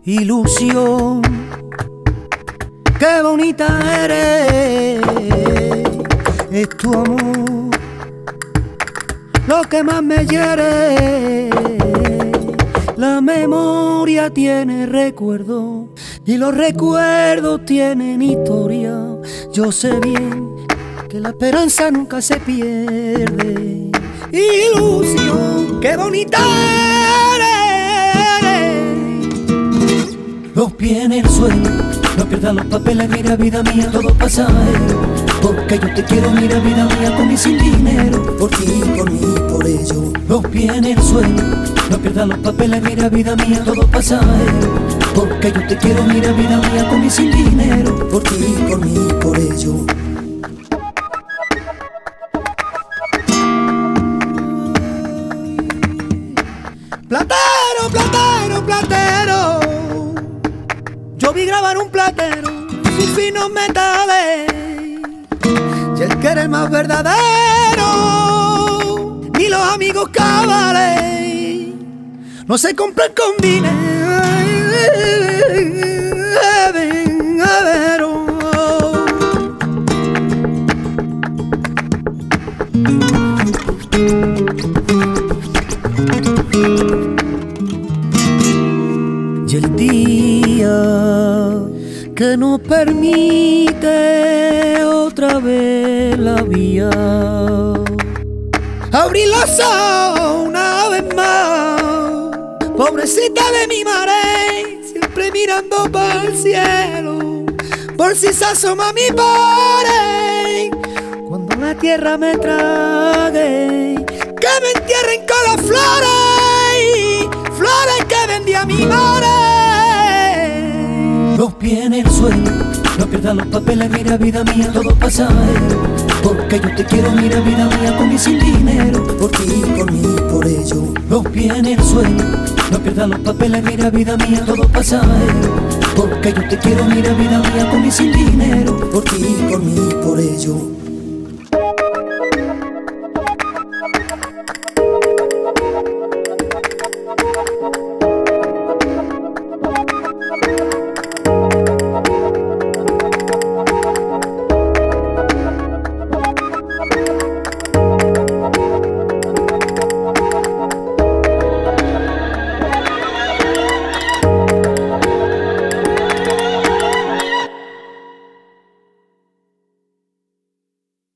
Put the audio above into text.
ilusión, qué bonita eres, es tu amor lo que más me hiere. La memoria tiene recuerdos y los recuerdos tienen historia. Yo sé bien que la esperanza nunca se pierde. Ilusión, qué bonita eres. Los pies en el suelo, no pierdas los papeles, mira vida mía, todo pasajero. Porque yo te quiero, mira vida mía, con y sin dinero. Por ti, por mí, por ello. Los pies en el suelo, no pierdas los papeles, mira vida mía, todo pasajero. Porque yo te quiero, mira vida mía, con y sin dinero. Por ti, por mí, por ello. Platero, platero, platero. Yo vi grabar un platero y sus finos metales. Y el que era el más verdadero, ni los amigos cabales, no se compran con dinero. Y el día que nos permite otra vez la vía, abrí los ojos una vez más, pobrecita de mi madre, siempre mirando para el cielo, por si se asoma mi padre, cuando la tierra me trague, que me entierren con las flores, flores que vendía mi madre. Los pies en el suelo, no pierdas los papeles, mira vida mía, todo pasajero. Porque yo te quiero, mira vida mía, con y sin dinero. Por ti, por mí, por ello. Los pies en el suelo, no pierdas los papeles, mira vida mía, todo pasajero. Porque yo te quiero, mira vida mía, con y sin dinero. Por ti, por mí, por ello.